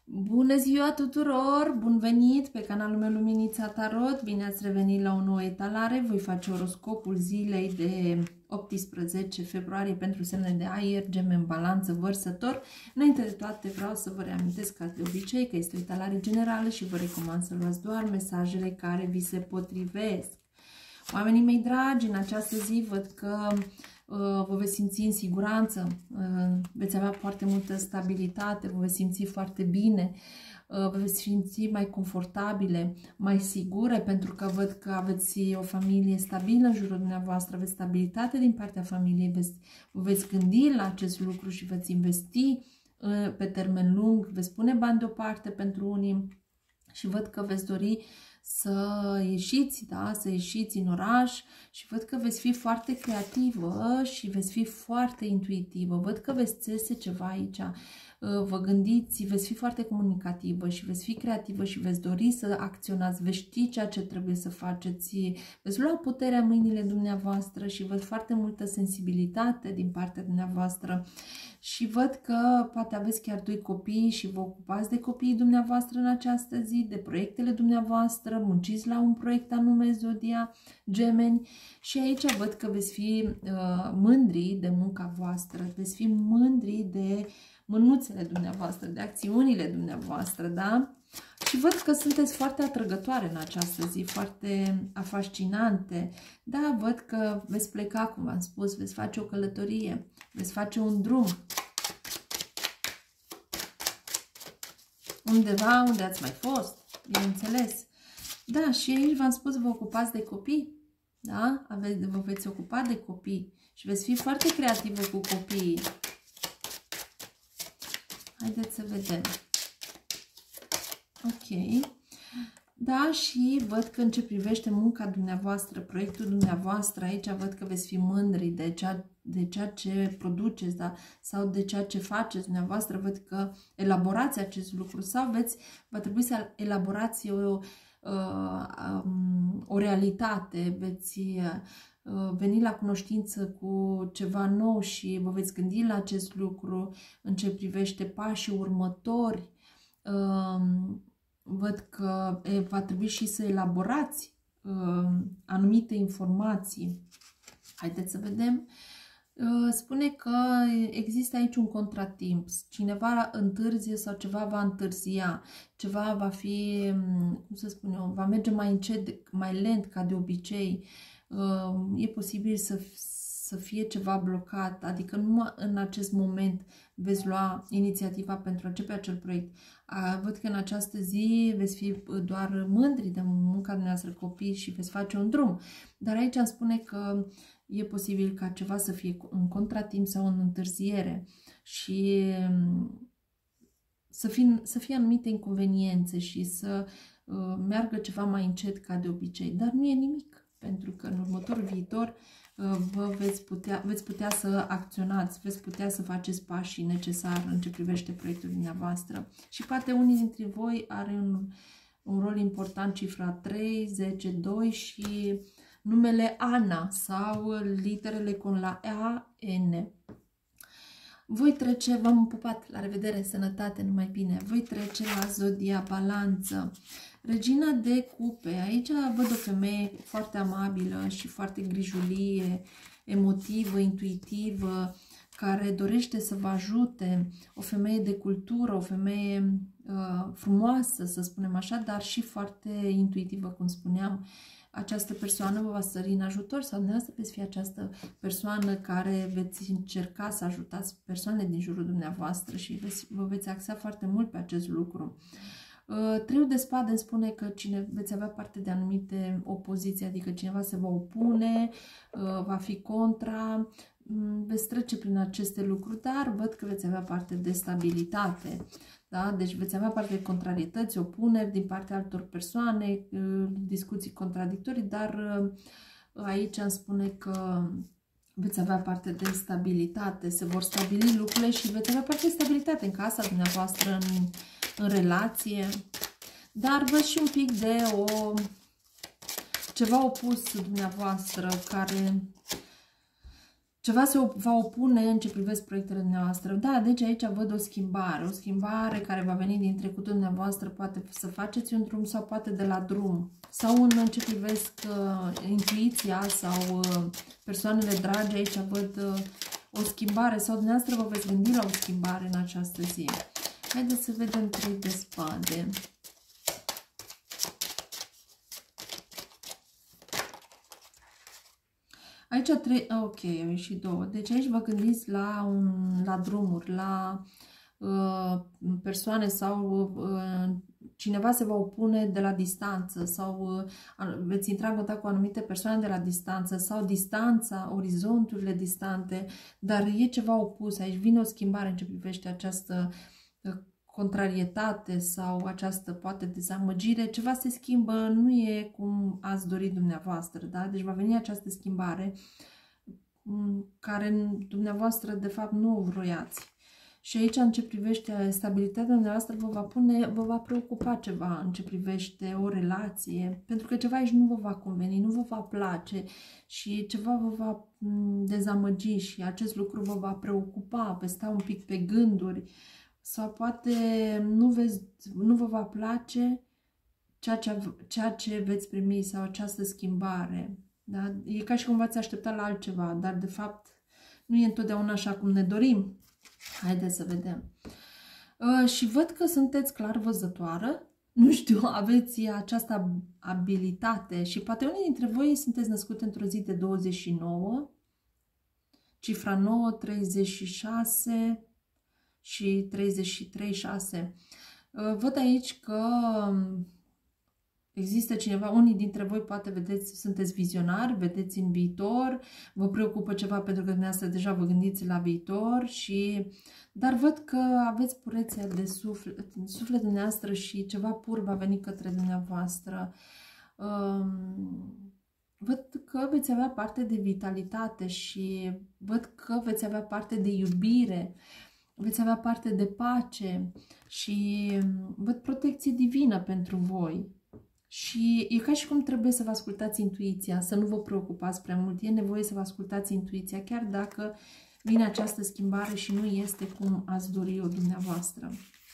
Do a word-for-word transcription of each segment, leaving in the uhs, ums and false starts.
Bună ziua tuturor! Bun venit pe canalul meu Luminița Tarot! Bine ați revenit la o nouă etalare. Voi face oroscopul zilei de optsprezece februarie pentru semne de aer, Gemeni, Balanță, Vărsător. Înainte de toate vreau să vă reamintesc ca de obicei că este o etalare generală și vă recomand să luați doar mesajele care vi se potrivesc. Oamenii mei dragi, în această zi văd că uh, vă veți simți în siguranță, uh, veți avea foarte multă stabilitate, vă veți simți foarte bine, uh, vă veți simți mai confortabile, mai sigure, pentru că văd că aveți o familie stabilă în jurul dumneavoastră, aveți stabilitate din partea familiei, veți, vă veți gândi la acest lucru și veți investi uh, pe termen lung, veți pune bani deoparte pentru unii și văd că veți dori să ieșiți, da? Să ieșiți în oraș și văd că veți fi foarte creativă și veți fi foarte intuitivă. Văd că veți țese ceva aici, vă gândiți, veți fi foarte comunicativă și veți fi creativă și veți dori să acționați, veți ști ceea ce trebuie să faceți, veți lua puterea în mâinile dumneavoastră și văd foarte multă sensibilitate din partea dumneavoastră. Și văd că poate aveți chiar doi copii și vă ocupați de copiii dumneavoastră în această zi, de proiectele dumneavoastră, munciți la un proiect anume Zodia Gemeni și aici văd că veți fi uh, mândri de munca voastră, veți fi mândri de mânuțele dumneavoastră, de acțiunile dumneavoastră, da? Și văd că sunteți foarte atrăgătoare în această zi, foarte fascinante. Da, văd că veți pleca, cum v-am spus, veți face o călătorie, veți face un drum. Undeva unde ați mai fost, bineînțeles. Da, și aici v-am spus, vă ocupați de copii, da? Aveți, vă veți ocupa de copii și veți fi foarte creativă cu copiii. Haideți să vedem. Ok. Da, și văd că în ce privește munca dumneavoastră, proiectul dumneavoastră, aici văd că veți fi mândri de ceea, de ceea ce produceți, da? Sau de ceea ce faceți dumneavoastră. Văd că elaborați acest lucru sau veți, va trebui să elaborați o, o realitate, veți veni la cunoștință cu ceva nou și vă veți gândi la acest lucru în ce privește pașii următori. Văd că va trebui și să elaborați anumite informații. Haideți să vedem. Spune că există aici un contratimp. Cineva întârzie sau ceva va întârzia. Ceva va fi, cum să spun eu, va merge mai încet, mai lent ca de obicei. E posibil să, să fie ceva blocat, adică nu în acest moment veți lua inițiativa pentru a începe acel proiect. Văd că în această zi veți fi doar mândri de munca dumneavoastră copii și veți face un drum. Dar aici îmi spune că e posibil ca ceva să fie în contratimp sau în întârziere și să fie, să fie anumite inconveniențe și să uh, meargă ceva mai încet ca de obicei. Dar nu e nimic, pentru că în următorul viitor uh, vă veți putea, veți putea să acționați, veți putea să faceți pașii necesari în ce privește proiectul dumneavoastră. Și poate unii dintre voi are un, un rol important cifra trei, zece, doi și numele Ana sau literele cu la A, N. Voi trece, v-am pupat, la revedere, sănătate, numai bine. Voi trece la Zodia Balanță. Regina de cupe. Aici văd o femeie foarte amabilă și foarte grijulie, emotivă, intuitivă, care dorește să vă ajute. O femeie de cultură, o femeie uh, frumoasă, să spunem așa, dar și foarte intuitivă, cum spuneam. Această persoană vă va sări în ajutor sau dumneavoastră veți fi această persoană care veți încerca să ajutați persoanele din jurul dumneavoastră și veți, vă veți axa foarte mult pe acest lucru. Uh, Triul de spade îmi spune că cine, veți avea parte de anumite opoziții, adică cineva se va opune, uh, va fi contra, um, veți trece prin aceste lucruri, dar văd că veți avea parte de stabilitate. Da? Deci veți avea parte de contrarietăți, opuneri din partea altor persoane, discuții contradictorii, dar aici îmi spune că veți avea parte de stabilitate, se vor stabili lucrurile și veți avea parte de stabilitate în casa dumneavoastră, în, în relație, dar văd și un pic de o ceva opus dumneavoastră, care Ceva se va opune în ce privesc proiectele dumneavoastră. Da, deci aici văd o schimbare. O schimbare care va veni din trecutul dumneavoastră. Poate să faceți un drum sau poate de la drum. Sau în ce privesc uh, intuiția sau uh, persoanele dragi. Aici văd uh, o schimbare. Sau dumneavoastră vă veți gândi la o schimbare în această zi. Haideți să vedem trei de spade. Aici trei, ok, au ieșit două. Deci aici vă gândiți la, un, la drumuri, la uh, persoane sau uh, cineva se va opune de la distanță sau uh, veți intra în contact cu anumite persoane de la distanță sau distanța, orizonturile distante, dar e ceva opus. Aici vine o schimbare în ce privește această uh, contrarietate sau această poate dezamăgire, ceva se schimbă, nu e cum ați dorit dumneavoastră, da? Deci va veni această schimbare care dumneavoastră de fapt nu o vroiați. Și aici în ce privește stabilitatea dumneavoastră vă va pune, vă va preocupa ceva în ce privește o relație, pentru că ceva aici nu vă va conveni, nu vă va place și ceva vă va dezamăgi și acest lucru vă va preocupa, veți sta un pic pe gânduri. Sau poate nu, veți, nu vă va place ceea ce, ceea ce veți primi sau această schimbare. Da? E ca și cum v-ați aștepta la altceva, dar de fapt nu e întotdeauna așa cum ne dorim. Haideți să vedem. Uh, și văd că sunteți clar văzătoară. Nu știu, aveți această abilitate și poate unii dintre voi sunteți născute într-o zi de douăzeci și nouă, cifra nouă, treizeci și șase... și treizeci și trei șase. Văd aici că există cineva, unii dintre voi poate vedeți, sunteți vizionari, vedeți în viitor, vă preocupă ceva pentru că dumneavoastră deja vă gândiți la viitor, și, dar văd că aveți purețea de suflet, sufletul dumneavoastră și ceva pur va veni către dumneavoastră. Văd că veți avea parte de vitalitate și văd că veți avea parte de iubire. Veți avea parte de pace și văd protecție divină pentru voi. Și e ca și cum trebuie să vă ascultați intuiția, să nu vă preocupați prea mult. E nevoie să vă ascultați intuiția, chiar dacă vine această schimbare și nu este cum ați dori-o dumneavoastră.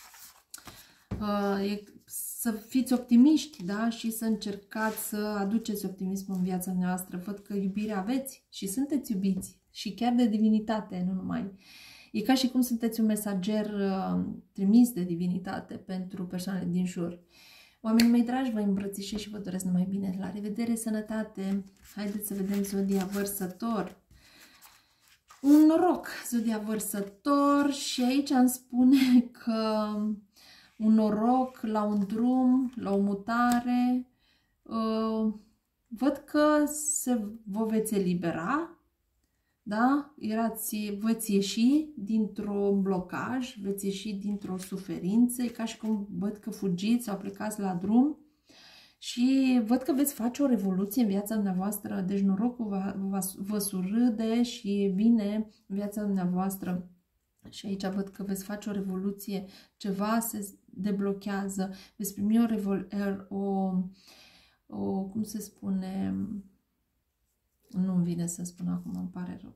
E să fiți optimiști, da? Și să încercați să aduceți optimism în viața noastră. Văd că iubire aveți și sunteți iubiți și chiar de divinitate, nu numai. E ca și cum sunteți un mesager uh, trimis de divinitate pentru persoanele din jur. Oamenii mei dragi, vă îmbrățișez și vă doresc numai bine. La revedere, sănătate! Haideți să vedem zodia Vărsător. Un noroc, zodia Vărsător, și aici îmi spune că un noroc la un drum, la o mutare. Uh, văd că se, vă veți elibera. Da? Erați, veți ieși dintr-un blocaj, veți ieși dintr-o suferință, e ca și cum văd că fugiți sau plecați la drum și văd că veți face o revoluție în viața dumneavoastră, deci norocul va, va, vă surâde și vine în viața dumneavoastră. Și aici văd că veți face o revoluție, ceva se deblochează, veți primi o, revol, o, o cum se spune... Nu-mi vine să spun acum, îmi pare rău.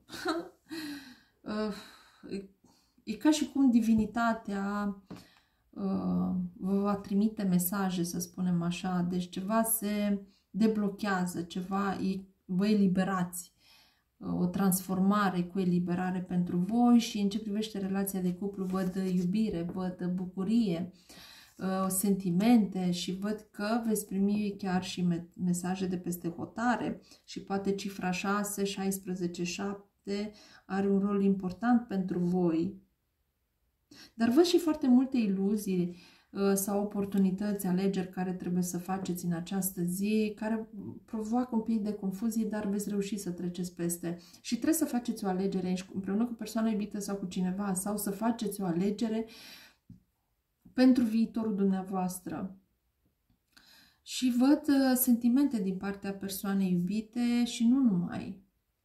E ca și cum divinitatea vă va trimite mesaje, să spunem așa. Deci ceva se deblochează, ceva vă eliberați. O transformare cu eliberare pentru voi și în ce privește relația de cuplu văd iubire, văd bucurie, sentimente și văd că veți primi chiar și mesaje de peste hotare și poate cifra șase, șaisprezece, șapte are un rol important pentru voi. Dar văd și foarte multe iluzii sau oportunități, alegeri care trebuie să faceți în această zi, care provoacă un pic de confuzie, dar veți reuși să treceți peste. Și trebuie să faceți o alegere aici, împreună cu persoana iubită sau cu cineva, sau să faceți o alegere pentru viitorul dumneavoastră. Și văd sentimente din partea persoanei iubite și nu numai.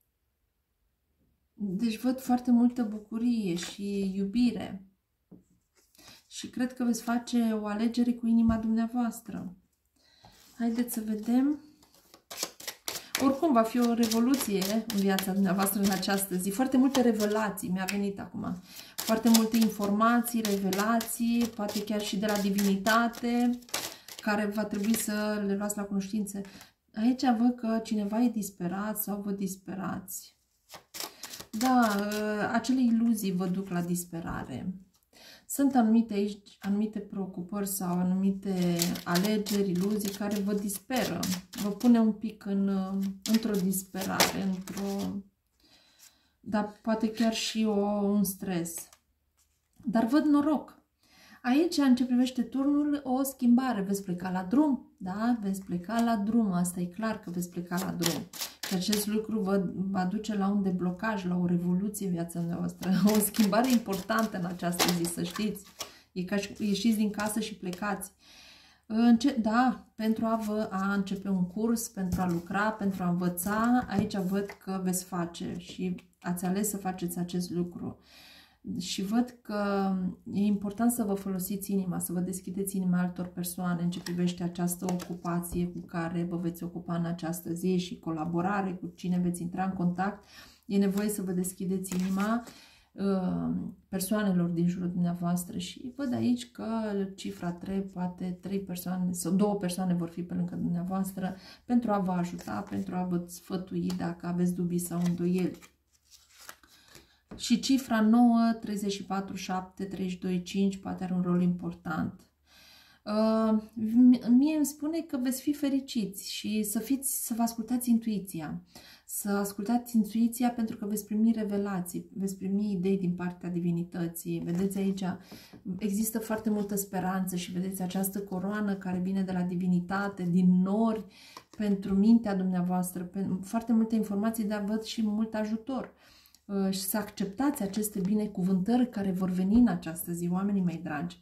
Deci văd foarte multă bucurie și iubire. Și cred că veți face o alegere cu inima dumneavoastră. Haideți să vedem. Oricum, va fi o revoluție în viața dumneavoastră în această zi. Foarte multe revelații mi-a venit acum. Foarte multe informații, revelații, poate chiar și de la divinitate, care va trebui să le luați la cunoștință. Aici văd că cineva e disperat sau vă disperați. Da, acele iluzii vă duc la disperare. Sunt anumite aici, anumite preocupări sau anumite alegeri, iluzii care vă disperă. Vă pune un pic în, într-o disperare, într-o... dar poate chiar și o, un stres. Dar văd noroc. Aici, în ce privește turnul, o schimbare. Veți pleca la drum, da? Veți pleca la drum, asta e clar că veți pleca la drum. Și acest lucru vă va duce la un deblocaj, la o revoluție în viața noastră. O schimbare importantă în această zi, să știți. E ca și ieșiți din casă și plecați. Da, pentru a, vă, a începe un curs, pentru a lucra, pentru a învăța, aici văd că veți face și ați ales să faceți acest lucru. Și văd că e important să vă folosiți inima, să vă deschideți inima altor persoane în ce privește această ocupație cu care vă veți ocupa în această zi și colaborare cu cine veți intra în contact. E nevoie să vă deschideți inima uh, persoanelor din jurul dumneavoastră și văd aici că cifra trei, poate trei persoane sau două persoane vor fi pe lângă dumneavoastră pentru a vă ajuta, pentru a vă sfătui dacă aveți dubii sau îndoieli. Și cifra nouă, treizeci și patru, șapte, treizeci și doi, cinci poate are un rol important. Uh, mie îmi spune că veți fi fericiți și să, fiți, să vă ascultați intuiția. Să ascultați intuiția pentru că veți primi revelații, veți primi idei din partea divinității. Vedeți aici, există foarte multă speranță și vedeți această coroană care vine de la divinitate, din nori, pentru mintea dumneavoastră, foarte multe informații, dar văd și mult ajutor. Și să acceptați aceste binecuvântări care vor veni în această zi, oamenii mei dragi.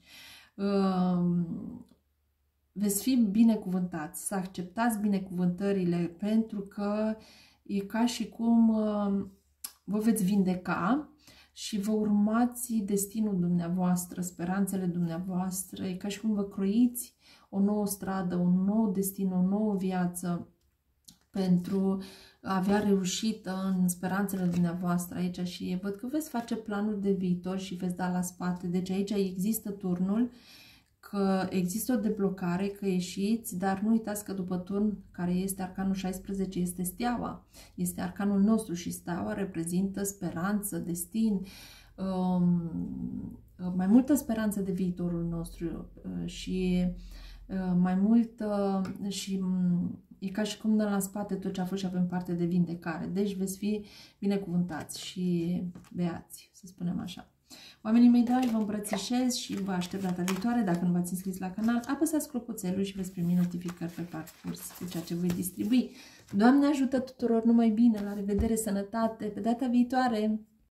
Veți fi binecuvântați, să acceptați binecuvântările, pentru că e ca și cum vă veți vindeca și vă urmați destinul dumneavoastră, speranțele dumneavoastră, e ca și cum vă croiți o nouă stradă, un nou destin, o nouă viață, pentru a avea reușită în speranțele dumneavoastră aici și văd că veți face planuri de viitor și veți da la spate. Deci aici există turnul, că există o deblocare, că ieșiți, dar nu uitați că după turn, care este arcanul șaisprezece, este steaua. Este arcanul nostru și steaua reprezintă speranță, destin, um, mai multă speranță de viitorul nostru și uh, mai mult uh, și e ca și cum dăm la spate tot ce a fost și avem parte de vindecare. Deci veți fi binecuvântați și beați, să spunem așa. Oamenii mei dragi, vă îmbrățișez și vă aștept data viitoare. Dacă nu v-ați înscris la canal, apăsați clopoțelul și veți primi notificări pe parcurs cu ceea ce voi distribui. Doamne ajută tuturor, numai bine, la revedere, sănătate, pe data viitoare!